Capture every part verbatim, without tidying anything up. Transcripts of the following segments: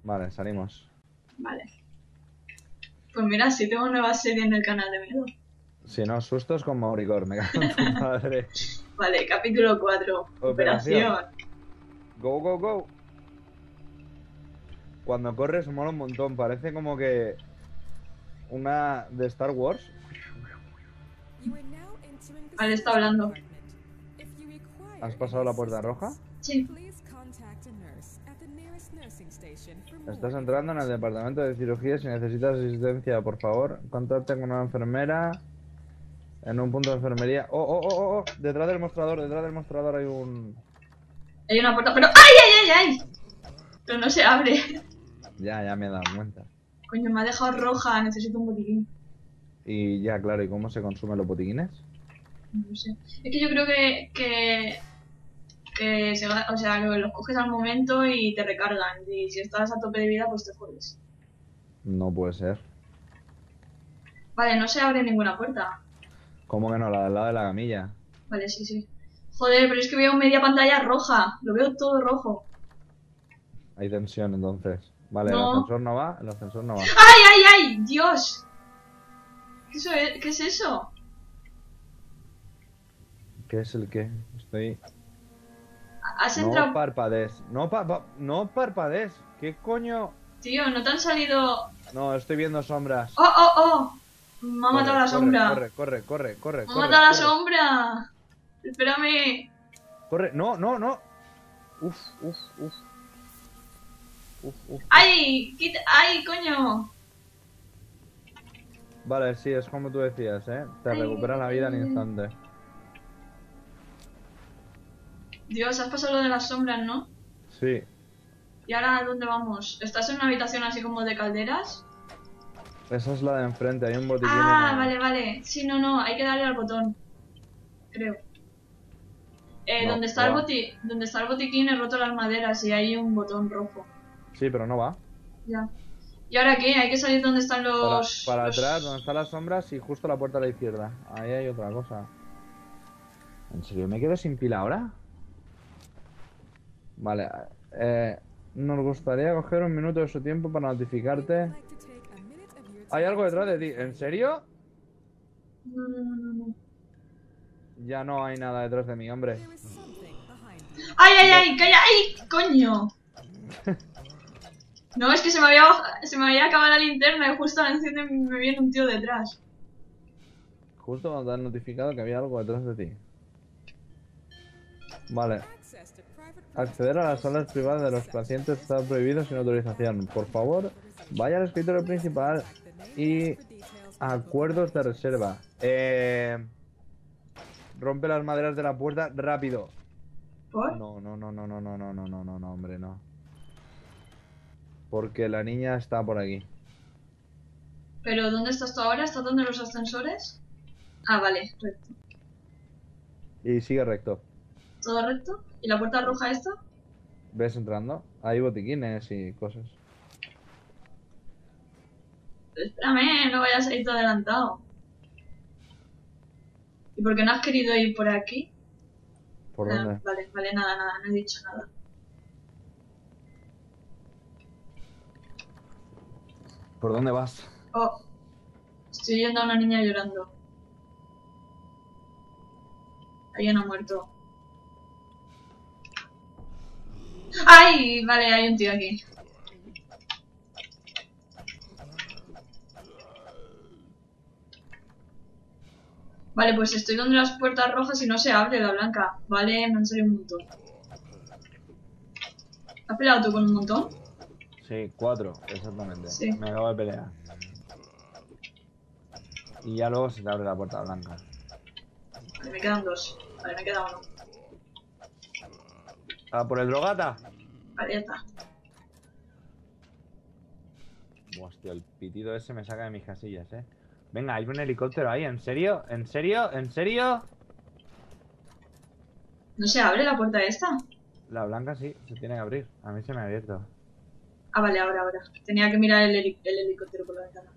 Vale, salimos. Vale. Pues mira, sí tengo nueva serie en el canal de miedo. Si no, sustos con Mauricor, me cago en tu madre. Vale, capítulo cuatro. Operación. Operación. Go, go, go. Cuando corres mola un montón, parece como que una de Star Wars. Vale, está hablando. ¿Has pasado la puerta roja? Sí. Estás entrando en el departamento de cirugía. Si necesitas asistencia, por favor, contacte con una enfermera en un punto de enfermería. Oh, oh, oh, oh, oh. Detrás del mostrador, detrás del mostrador hay un... Hay una puerta, pero... ¡Ay, ay, ay, ay! Pero no se abre. Ya, ya me he dado cuenta. Coño, me ha dejado roja, necesito un botiquín. Y ya, claro, ¿y cómo se consumen los botiquines? No sé. Es que yo creo que... que... que se va- o sea, que los coges al momento y te recargan. Y si estás a tope de vida, pues te jodes. No puede ser. Vale, no se abre ninguna puerta. ¿Cómo que no? La del lado de la camilla. Vale, sí, sí. Joder, pero es que veo media pantalla roja. Lo veo todo rojo. Hay tensión entonces. Vale, No. el ascensor no va, el ascensor no va. ¡Ay, ay, ay! ¡Dios! ¿Qué, eso es? ¿Qué es eso? ¿Qué es el qué? Estoy... Has No entrado... parpadees. No, pa pa- no parpadees. ¿Qué coño? Tío, ¿no te han salido...? No, estoy viendo sombras. ¡Oh, oh, oh! Me ha Corre, matado la corre, sombra. Corre, corre, corre, corre, Me ha corre. matado la corre. sombra. Espérame. Corre, no, no, no. Uf, uf, uf. Uf, uf. ¡Ay! Quita... ¡Ay, coño! Vale, sí, es como tú decías, ¿eh? Te Ay, recupera la vida al ay, ay. instante. Dios, has pasado lo de las sombras, ¿no? Sí. ¿Y ahora a dónde vamos? ¿Estás en una habitación así como de calderas? Esa es la de enfrente, hay un botiquín. Ah, en el- vale, vale. Sí, no, no, hay que darle al botón. Creo. Eh, No, donde, está no el va. boti... donde está el botiquín he roto las maderas y hay un botón rojo. Sí, pero no va. Ya. ¿Y ahora qué? Hay que salir donde están Para, los... para los- atrás, donde están las sombras y justo la puerta a la izquierda. Ahí hay otra cosa. ¿En serio me quedo sin pila ahora? Vale, eh, nos gustaría coger un minuto de su tiempo para notificarte. Hay algo detrás de ti, ¿en serio? No, no, no, no, no. Ya no hay nada detrás de mí, hombre. ¡Ay, ay, ay! ¡Calla! ¡Ay! ¡Coño! No, es que se me había baj- se me había acabado la linterna y justo la enciende y me viene un tío detrás. Justo cuando te han notificado que había algo detrás de ti. Vale. Acceder a las salas privadas de los pacientes está prohibido sin autorización. Por favor, vaya al escritorio principal y acuerdos de reserva. Eh... Rompe las maderas de la puerta rápido. ¿Por? No, no, no, no, no, no, no, no, no, no, no, hombre, no. Porque la niña está por aquí. ¿Pero dónde estás tú ahora? ¿Estás donde los ascensores? Ah, vale, recto. Y sigue recto. ¿Todo recto? ¿Y la puerta roja esta? ¿Ves entrando? Hay botiquines y cosas. Pero espérame, no vayas a ir todo adelantado. ¿Y por qué no has querido ir por aquí? ¿Por Ah, dónde? vale, vale, nada, nada, no he dicho nada. ¿Por dónde vas? Oh, estoy oyendo a una niña llorando. Alguien ha muerto. ¡Ay! Vale, hay un tío aquí. Vale, pues estoy donde las puertas rojas y no se abre la blanca. Vale, me han salido un montón. ¿Has peleado tú con un montón? Sí, cuatro, exactamente. Sí. Me acabo de pelear. Y ya luego se te abre la puerta blanca. Vale, me quedan dos. Vale, me queda uno. ¿A por el drogata? Vale, ya está. Buah, hostia, el pitido ese me saca de mis casillas, eh. Venga, hay un helicóptero ahí, ¿en serio? ¿En serio? ¿En serio? ¿No se abre la puerta esta? La blanca sí, se tiene que abrir. A mí se me ha abierto. Ah, vale, ahora, ahora. Tenía que mirar el, heli- el helicóptero por la ventana.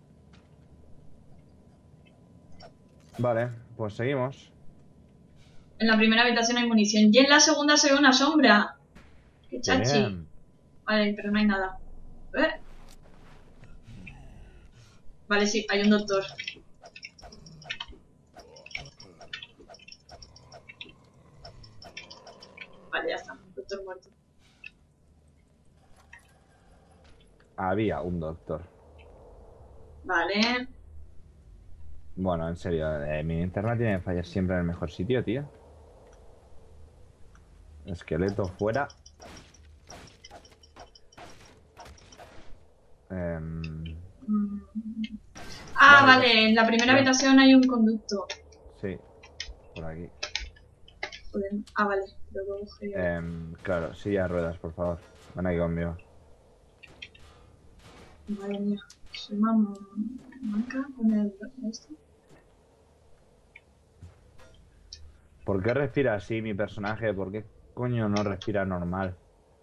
Vale, pues seguimos. En la primera habitación hay munición. Y en la segunda se ve una sombra. ¡Qué chachi! Bien. Vale, pero no hay nada. ¿Eh? Vale, sí, hay un doctor. Vale, ya está. Doctor muerto. Había un doctor. Vale. Bueno, en serio, eh, mi internet tiene que fallar siempre en el mejor sitio, tío. Esqueleto fuera. Eh... Mm. Ah, Vale, vale, en la primera ya. habitación hay un conducto. Sí, por aquí. Joder. Ah, vale, lo puedo coger yo. Eh, claro, silla de ruedas, por favor. Ven aquí conmigo. Madre mía, soy mamá manca con el esto. ¿Por qué respira así mi personaje? ¿Por qué coño no respira normal?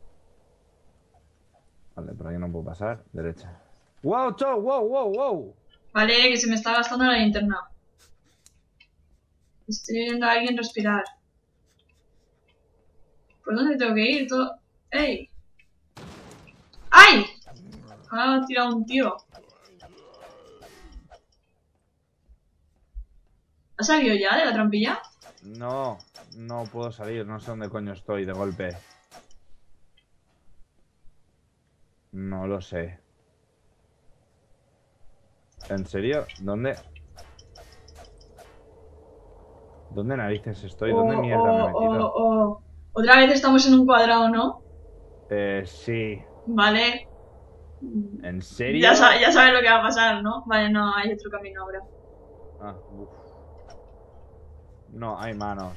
Vale, por aquí no puedo pasar. Derecha. ¡Wow, chau! ¡Wow, wow, wow! Vale, que se me está gastando la linterna. Estoy viendo a alguien respirar. ¿Por dónde tengo que ir? Todo... ¡Ey! ¡Ay! Ha tirado un tío. ¿Ha salido ya de la trampilla? No, no puedo salir. No sé dónde coño estoy de golpe. No lo sé. ¿En serio? ¿Dónde? ¿Dónde narices estoy? ¿Dónde Oh, mierda me he oh, metido? oh, oh. Otra vez estamos en un cuadrado, ¿no? Eh, sí. Vale. ¿En serio? Ya, sa ya sabes lo que va a pasar, ¿no? Vale, no, hay otro camino ahora. Ah, uf. No, hay manos.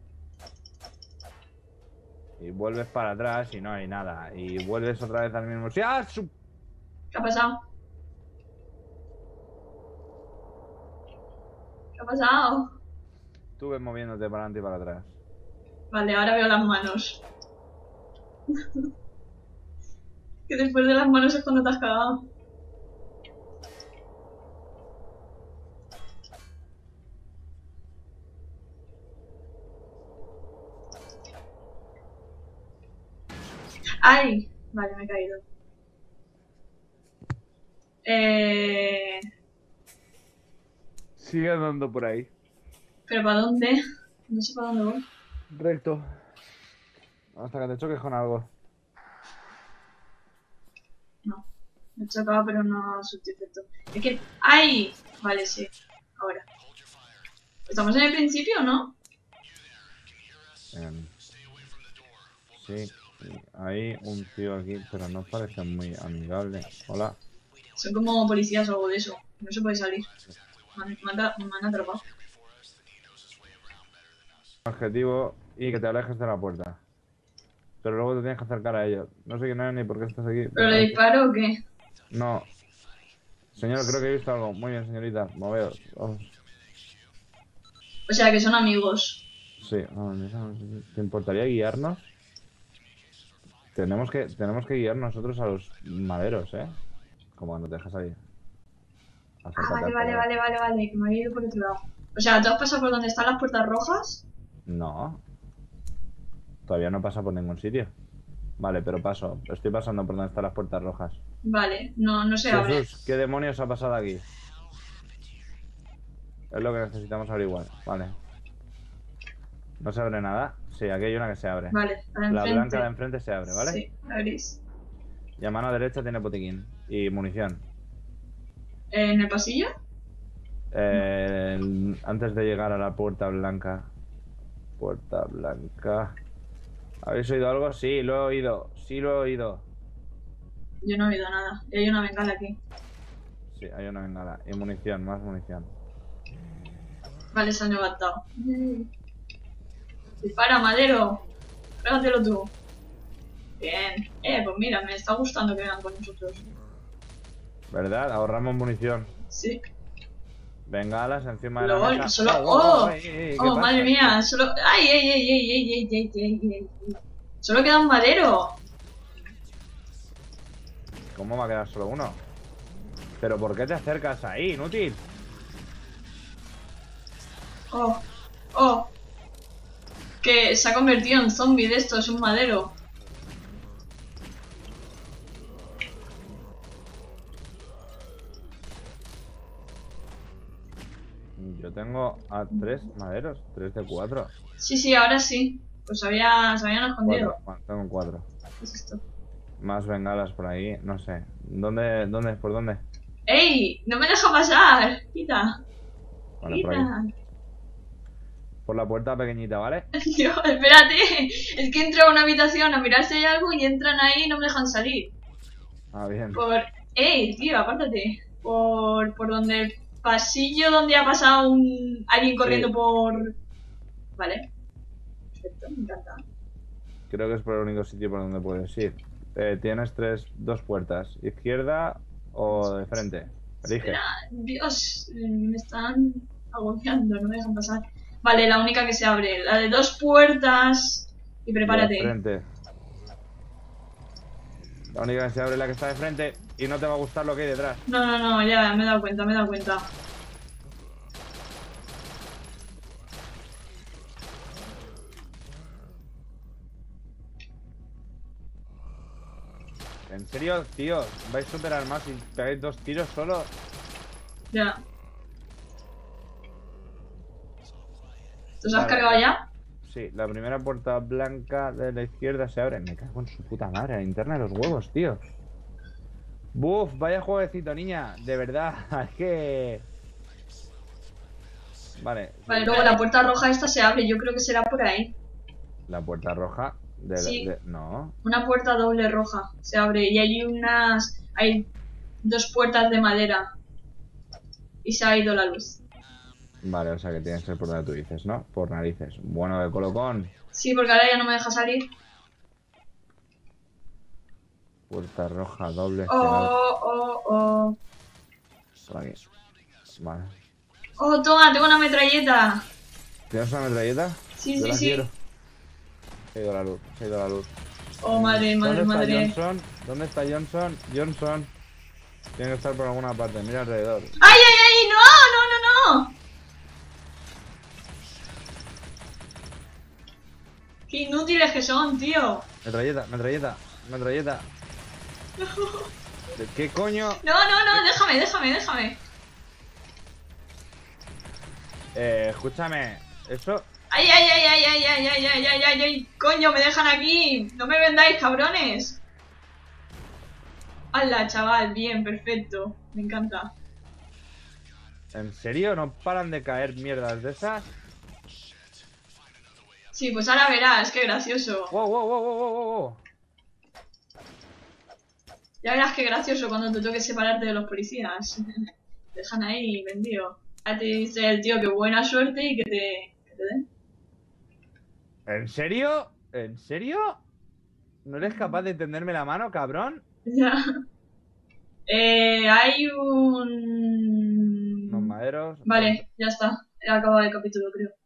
Y vuelves para atrás y no hay nada. Y vuelves otra vez al mismo sitio. ¡Ah! Su... ¿Qué ha pasado? ¿Qué ha pasado? Estuve moviéndote para adelante y para atrás. Vale, ahora veo las manos. Que después de las manos es cuando te has cagado. ¡Ay! Vale, me he caído. Eh... Sigue andando por ahí. ¿Pero para dónde? No sé para dónde voy. Recto. Hasta que te choques con algo. No. Me he chocado, pero no ha surtido efecto. Es que... ¡Ay! Vale, sí. Ahora. ¿Estamos en el principio, no? Eh, sí. Hay un tío aquí, pero no parece muy amigable. Hola. Son como policías o algo de eso. No se puede salir. Me han, me han, me han atrapado. Objetivo y que te alejes de la puerta. Pero luego te tienes que acercar a ellos. No sé quién eres ni por qué estás aquí. ¿Pero le disparo o qué? No. Señor, creo que he visto algo. Muy bien, señorita. Moveos. Vamos. O sea, que son amigos. Sí. ¿Te importaría guiarnos? Tenemos que, tenemos que guiar nosotros a los maderos, ¿eh? Como no te dejas salir. Ah, vale, vale, vale, vale, vale. Que me había ido por otro lado. O sea, ¿tú has pasado por donde están las puertas rojas? No. Todavía no pasa por ningún sitio. Vale, pero paso. Estoy pasando por donde están las puertas rojas. Vale, no, no se abre. Jesús, ¿qué demonios ha pasado aquí? Es lo que necesitamos averiguar. Vale. ¿No se abre nada? Sí, aquí hay una que se abre. Vale, la de La enfrente. blanca de enfrente se abre, ¿vale? Sí, la gris. Y a mano derecha tiene botiquín. Y munición. ¿En el pasillo? Eh, antes de llegar a la puerta blanca. Puerta blanca. ¿Habéis oído algo? Sí, lo he oído. Sí, lo he oído. Yo no he oído nada. Y hay una bengala aquí. Sí, hay una bengala. Y munición, más munición. Vale, se han levantado. Dispara, Madero. Pégatelo tú. Bien. Eh, pues mira, me está gustando que vengan con nosotros. ¿Verdad? Ahorramos munición. Sí. Bengalas encima de la LOL, mesa. solo... Oh, ¡Oh! ey, ey, ey, ¿qué ¡Oh, pasa? madre mía! Solo... ¡Ay, ey, ey, ey, ey, ey, ey, ey, ey, ey! Solo queda un madero. ¿Cómo va a quedar solo uno? ¿Pero por qué te acercas ahí, inútil? ¡Oh! ¡Oh! Que se ha convertido en zombie de esto, es un madero. Yo tengo a tres maderos, tres de cuatro. Sí, sí, ahora sí. Pues había, se habían escondido. Cuatro, bueno, tengo cuatro. ¿Qué es esto? Más bengalas por ahí, no sé. ¿Dónde, dónde, por dónde? ¡Ey! ¡No me deja pasar! ¡Quita! Vale, por ¡Quita! ahí. Por la puerta pequeñita, ¿vale? Tío, espérate. Es que entro a una habitación a mirar si hay algo y entran ahí y no me dejan salir. Ah, bien. Por... ¡Ey, tío, apártate! Por, por donde el pasillo donde ha pasado un alguien corriendo Sí. por... Vale. Perfecto, me encanta. Creo que es por el único sitio por donde puedes ir. Eh, tienes tres, dos puertas. ¿Izquierda o de frente? Elige. Espera, Dios, eh, me están agobiando, no me dejan pasar. Vale, la única que se abre, la de dos puertas. Y De prepárate. frente. La única que se abre es la que está de frente y no te va a gustar lo que hay detrás. No, no, no, ya me he dado cuenta, me he dado cuenta. ¿En serio, tío? ¿Vais a superar más y pegáis dos tiros solo? Ya. ¿Te os has Vale, cargado vale. ya? Sí, la primera puerta blanca de la izquierda se abre. Me cago en su puta madre, la linterna de los huevos, tío. Buf, vaya jueguecito, niña. De verdad, es que... Vale. Vale, luego la puerta roja esta se abre, yo creo que será por ahí. La puerta roja de, Sí. de- No. Una puerta doble roja se abre y hay unas... hay dos puertas de madera. Y se ha ido la luz. Vale, o sea que tiene que ser por donde tú dices, ¿no? Por narices. Bueno, de colocón. Sí, porque ahora ya no me deja salir. Puerta roja doble. se abre Oh, oh, oh. por aquí. Vale. Oh, toma, tengo una metralleta. ¿Tienes una metralleta? Sí, Yo sí, la sí. quiero. Se ha ido la luz, se ha ido la luz. Oh, madre, madre, ¿Dónde madre. está Johnson? ¿Dónde está Johnson? Johnson. Tiene que estar por alguna parte, mira alrededor. ¡Ay, ay, ay! ¡No, no, no, no! ¡Qué inútiles que son, tío! Metralleta, metralleta, metralleta. ¿De ¿Qué coño? No, no, no, déjame, déjame, déjame. Eh, escúchame. Eso. ¡Ay, ay, ay, ay, ay, ay, ay, ay, ay, ay, ay! ¡Coño, me dejan aquí! ¡No me vendáis, cabrones! ¡Hala, chaval! Bien, perfecto. Me encanta. ¿En serio? ¿No paran de caer mierdas de esas? Sí, pues ahora verás, qué gracioso. Wow, wow, wow, wow, wow, wow. Ya verás qué gracioso cuando te toque separarte de los policías. Te dejan ahí vendido. Ya te dice el tío que buena suerte y que te, que te den. ¿En serio? ¿En serio? ¿No eres capaz de tenderme la mano, cabrón? Ya. Eh, hay un... Los maderos. Vale, ya está. He acabado el capítulo, creo.